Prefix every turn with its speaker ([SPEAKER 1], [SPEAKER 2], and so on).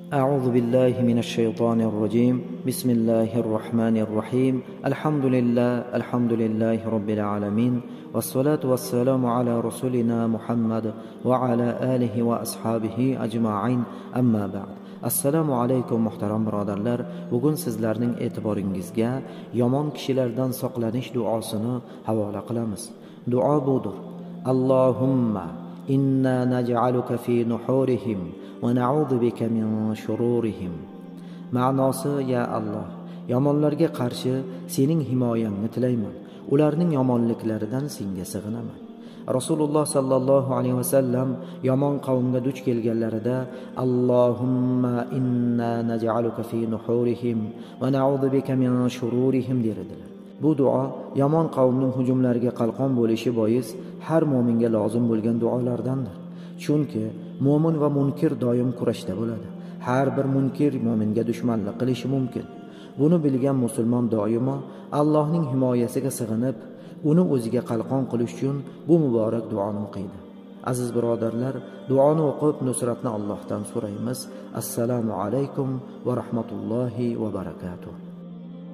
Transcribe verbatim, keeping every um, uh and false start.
[SPEAKER 1] أعوذ بالله من الشيطان الرجيم بسم الله الرحمن الرحيم الحمد لله الحمد لله رب العالمين والصلاة والسلام على رسولنا محمد وعلى آله وأصحابه أجمعين أما بعد. Assalomu alaykum muhtaram birodarlar. Bugun sizlarning e'tiboringizga yomon kishilardan saqlanish duosini havola qilamiz. Duo budur: Allohumma inna naj'aluka fi nuhurihim va na'udhu bika min shururihim. Ma'nosi: ya Alloh, yomonlarga qarshi sening himoyangni tilayman. Ularning yomonliklaridan senga sig'inaman. Rasululloh sallallohu alayhi vasallam yomon qavmga duch kelganlarida Allohumma inna naj'aluka fi nuhurihim va na'udhu bika min shururihim derdilar. Bu duo yomon qavmning hujumlariga qalqon bo'lishi bois har mu'minga lozim bo'lgan duolardandir. Chunki mu'min va munkir doim kurashda bo'ladi. Har bir munkir mu'minga dushmanlik qilishi mumkin. Buni bilgan musulmon doimo Allohning himoyasiga sig'inib, uni o'ziga qalqon qilish uchun bu muborak duoni o'qiydi. Aziz birodarlar, duoni o'qib nusratni Allohdan so'raymiz. Assalomu alaykum va rahmatullohi va barakatuh.